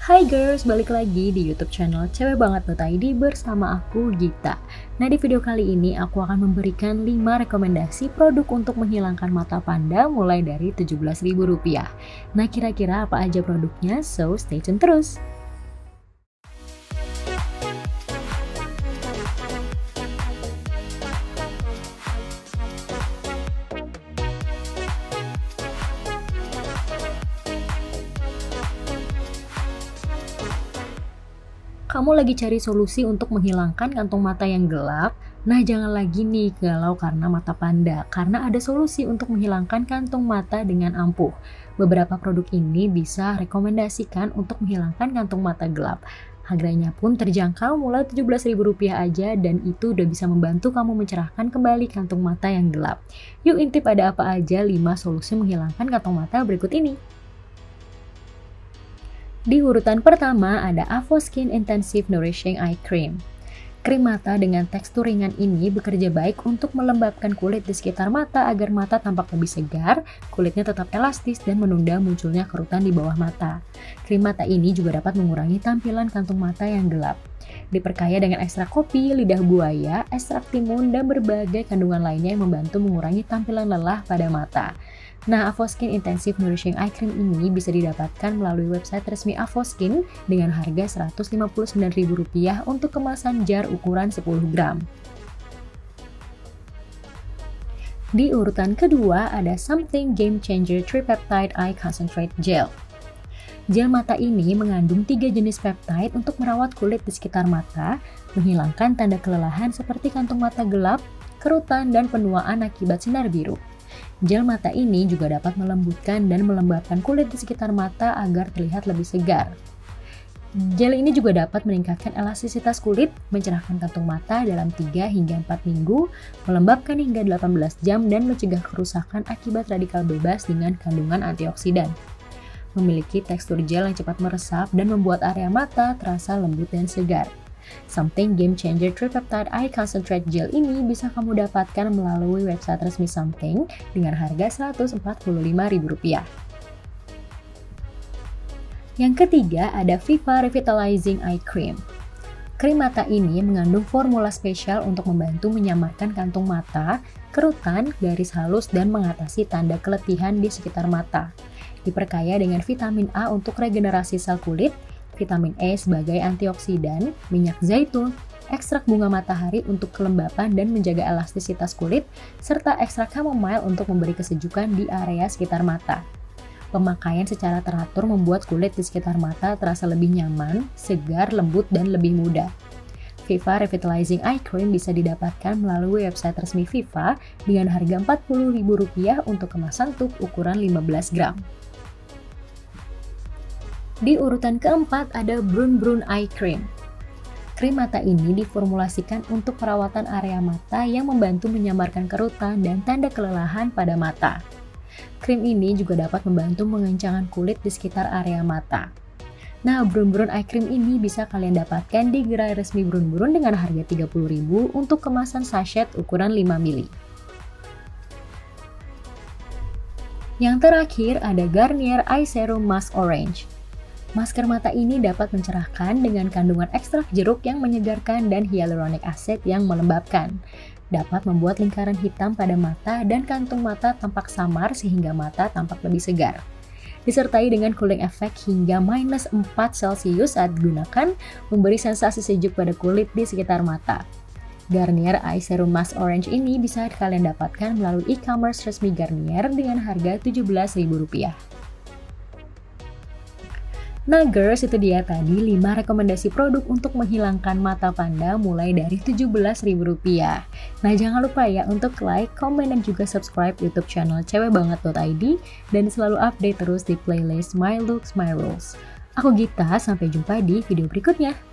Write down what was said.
Hai girls, balik lagi di YouTube channel Cewek Banget.id bersama aku Gita. Nah, di video kali ini aku akan memberikan 5 rekomendasi produk untuk menghilangkan mata panda mulai dari Rp17.000. Nah, kira-kira apa aja produknya? So, stay tune terus. Kamu lagi cari solusi untuk menghilangkan kantung mata yang gelap? Nah, jangan lagi nih galau karena mata panda, karena ada solusi untuk menghilangkan kantung mata dengan ampuh. Beberapa produk ini bisa rekomendasikan untuk menghilangkan kantung mata gelap. Harganya pun terjangkau mulai Rp17.000 aja dan itu udah bisa membantu kamu mencerahkan kembali kantung mata yang gelap. Yuk intip ada apa aja 5 solusi menghilangkan kantung mata berikut ini. Di urutan pertama ada Avoskin Intensive Nourishing Eye Cream. Krim mata dengan tekstur ringan ini bekerja baik untuk melembabkan kulit di sekitar mata agar mata tampak lebih segar, kulitnya tetap elastis dan menunda munculnya kerutan di bawah mata. Krim mata ini juga dapat mengurangi tampilan kantung mata yang gelap. Diperkaya dengan ekstrak kopi, lidah buaya, ekstrak timun, dan berbagai kandungan lainnya yang membantu mengurangi tampilan lelah pada mata. Nah, Avoskin Intensive Nourishing Eye Cream ini bisa didapatkan melalui website resmi Avoskin dengan harga Rp159.000 untuk kemasan jar ukuran 10 gram. Di urutan kedua ada Something Game Changer Tripeptide Eye Concentrate Gel. Gel mata ini mengandung 3 jenis peptide untuk merawat kulit di sekitar mata, menghilangkan tanda kelelahan seperti kantung mata gelap, kerutan, dan penuaan akibat sinar biru. Gel mata ini juga dapat melembutkan dan melembabkan kulit di sekitar mata agar terlihat lebih segar. Gel ini juga dapat meningkatkan elastisitas kulit, mencerahkan kantung mata dalam 3 hingga 4 minggu, melembabkan hingga 18 jam, dan mencegah kerusakan akibat radikal bebas dengan kandungan antioksidan. Memiliki tekstur gel yang cepat meresap dan membuat area mata terasa lembut dan segar. Something Game Changer Tripeptide Eye Concentrate Gel ini bisa kamu dapatkan melalui website resmi Something dengan harga Rp145.000. Yang ketiga ada Viva Revitalizing Eye Cream. Krim mata ini mengandung formula spesial untuk membantu menyamarkan kantung mata, kerutan, garis halus, dan mengatasi tanda keletihan di sekitar mata. Diperkaya dengan vitamin A untuk regenerasi sel kulit, vitamin E sebagai antioksidan, minyak zaitun, ekstrak bunga matahari untuk kelembapan dan menjaga elastisitas kulit, serta ekstrak chamomile untuk memberi kesejukan di area sekitar mata. Pemakaian secara teratur membuat kulit di sekitar mata terasa lebih nyaman, segar, lembut, dan lebih mudah. Viva Revitalizing Eye Cream bisa didapatkan melalui website resmi Viva dengan harga Rp40.000 untuk kemasan tub ukuran 15 gram. Di urutan keempat ada Brun Brun Eye Cream. Krim mata ini diformulasikan untuk perawatan area mata yang membantu menyamarkan kerutan dan tanda kelelahan pada mata. Krim ini juga dapat membantu mengencangkan kulit di sekitar area mata. Nah, Brun Brun Eye Cream ini bisa kalian dapatkan di gerai resmi Brun Brun dengan harga Rp30.000 untuk kemasan sachet ukuran 5 ml. Yang terakhir ada Garnier Eye Serum Mask Orange. Masker mata ini dapat mencerahkan dengan kandungan ekstrak jeruk yang menyegarkan dan hyaluronic acid yang melembabkan. Dapat membuat lingkaran hitam pada mata dan kantung mata tampak samar sehingga mata tampak lebih segar. Disertai dengan cooling effect hingga -4 celcius saat digunakan, memberi sensasi sejuk pada kulit di sekitar mata. Garnier Eye Serum Mask Orange ini bisa kalian dapatkan melalui e-commerce resmi Garnier dengan harga Rp17.000. Nah girls, itu dia tadi 5 rekomendasi produk untuk menghilangkan mata panda mulai dari Rp17.000. Nah jangan lupa ya untuk like, komen, dan juga subscribe YouTube channel cewekbanget.id dan selalu update terus di playlist My Looks, My Rules. Aku Gita, sampai jumpa di video berikutnya.